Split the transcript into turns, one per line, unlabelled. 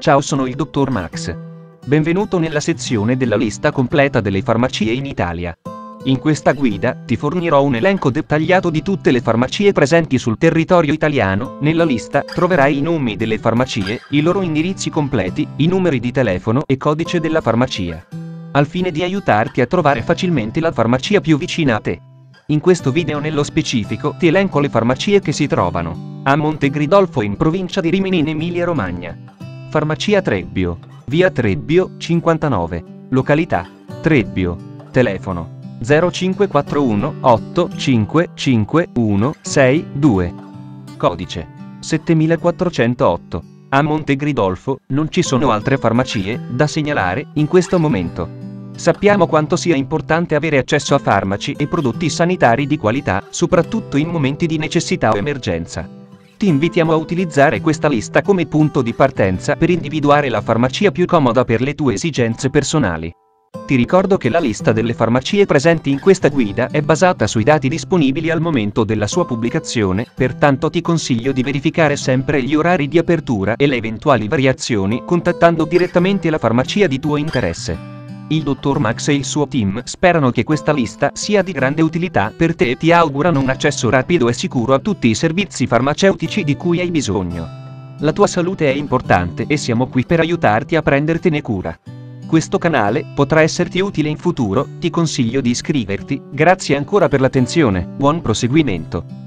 Ciao, sono il dottor Max. Benvenuto nella sezione della lista completa delle farmacie in Italia. In questa guida ti fornirò un elenco dettagliato di tutte le farmacie presenti sul territorio italiano. Nella lista troverai i nomi delle farmacie, i loro indirizzi completi, i numeri di telefono e codice della farmacia, al fine di aiutarti a trovare facilmente la farmacia più vicina a te. In questo video nello specifico ti elenco le farmacie che si trovano a Montegridolfo in provincia di Rimini in Emilia-Romagna. Farmacia Trebbio, via Trebbio 59, località Trebbio, telefono 0541 855162, codice 7408. A Montegridolfo non ci sono altre farmacie da segnalare in questo momento. Sappiamo quanto sia importante avere accesso a farmaci e prodotti sanitari di qualità, soprattutto in momenti di necessità o emergenza. Ti invitiamo a utilizzare questa lista come punto di partenza per individuare la farmacia più comoda per le tue esigenze personali. Ti ricordo che la lista delle farmacie presenti in questa guida è basata sui dati disponibili al momento della sua pubblicazione, pertanto ti consiglio di verificare sempre gli orari di apertura e le eventuali variazioni contattando direttamente la farmacia di tuo interesse. Il dottor Max e il suo team sperano che questa lista sia di grande utilità per te e ti augurano un accesso rapido e sicuro a tutti i servizi farmaceutici di cui hai bisogno. La tua salute è importante e siamo qui per aiutarti a prendertene cura. Questo canale potrà esserti utile in futuro, ti consiglio di iscriverti. Grazie ancora per l'attenzione, buon proseguimento.